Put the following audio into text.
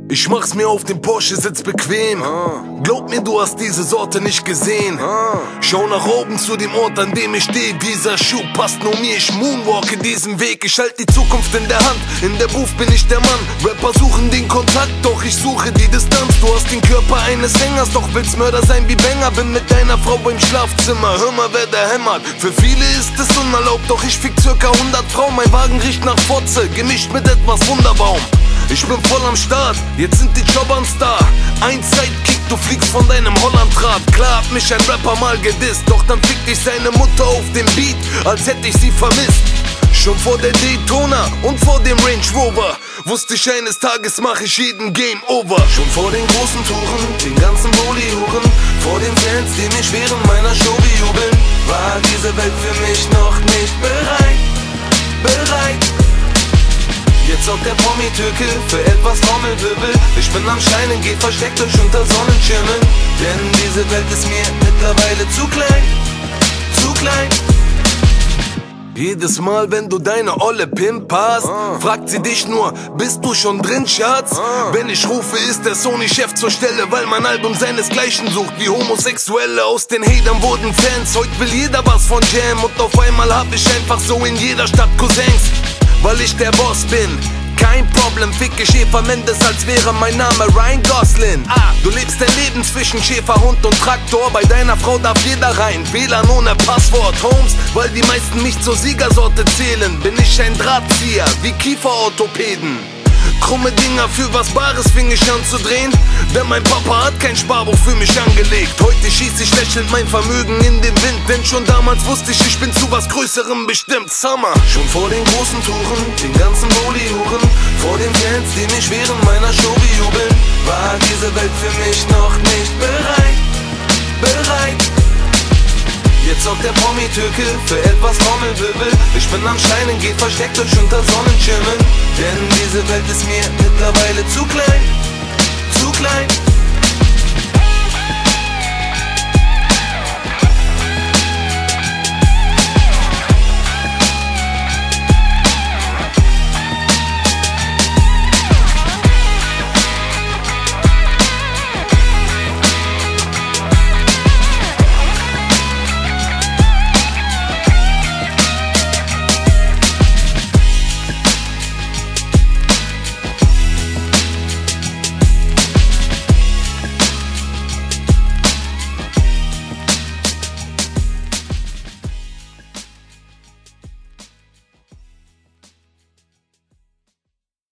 Ich mach's mir auf dem Porsche-Sitz bequem. Glaub mir, du hast diese Sorte nicht gesehen. Schau nach oben zu dem Ort, an dem ich stehe. Dieser Schuh passt nur mir, ich moonwalke diesen Weg. Ich halt die Zukunft in der Hand, in der Booth bin ich der Mann. Rapper suchen den Kontakt, doch ich suche die Distanz. Du hast den Körper eines Sängers, doch willst Mörder sein wie Banger. Bin mit deiner Frau im Schlafzimmer, hör mal, wer da hämmert. Für viele ist es unerlaubt, doch ich fick circa 100 Frauen. Mein Wagen riecht nach Fotze, gemischt mit etwas Wunderbaum. Ich bin voll am Start, jetzt sind die Jobbern da. Ein Sidekick, du fliegst von deinem Hollandrad. Klar hat mich ein Rapper mal gedisst, doch dann fickt dich seine Mutter auf dem Beat, als hätte ich sie vermisst. Schon vor der Daytona und vor dem Range Rover wusste ich, eines Tages mach ich jeden Game over. Schon vor den großen Touren, den ganzen Bulli-Huren, vor den Fans, die mich während meiner Show bejubeln, war diese Welt für mich noch nicht bereit. Jetzt sorgt der Promi-Türke für etwas Trommelwirbel. Ich bin am Scheinen, geht versteckt euch unter Sonnenschirmen. Denn diese Welt ist mir mittlerweile zu klein, zu klein. Jedes Mal, wenn du deine olle Pimp hast, fragt sie dich nur, bist du schon drin, Schatz? Wenn ich rufe, ist der Sony-Chef zur Stelle, weil mein Album seinesgleichen sucht. Wie Homosexuelle aus den Hatern wurden Fans. Heute will jeder was von Jam und auf einmal hab ich einfach so in jeder Stadt Cousins. Weil ich der Boss bin, kein Problem, ficke Schäfer Mendes, als wäre mein Name Ryan Gosling. Du lebst dein Leben zwischen Schäferhund und Traktor, bei deiner Frau darf jeder rein, WLAN ohne Passwort. Holmes, weil die meisten mich zur Siegersorte zählen, bin ich ein Drahtzieher, wie Kieferorthopäden. Krumme Dinger, für was Bares fing ich an zu drehen, denn mein Papa hat kein Sparbuch für mich angelegt. Heute schieß ich lächelnd mein Vermögen in den Wind, denn schon damals wusste ich bin zu was Größerem bestimmt. Summer. Schon vor den großen Touren, den ganzen Bulli-Huren, vor den Fans, die mich während meiner Show bejubeln, war diese Welt für mich noch nicht bereit. Jetzt sorgt der Promi-Türke für etwas Trommelwirbel. Ich bin am Scheinen, geht versteckt euch unter Sonnenschirmen. Denn diese Welt ist mir mittlerweile zu klein, zu klein.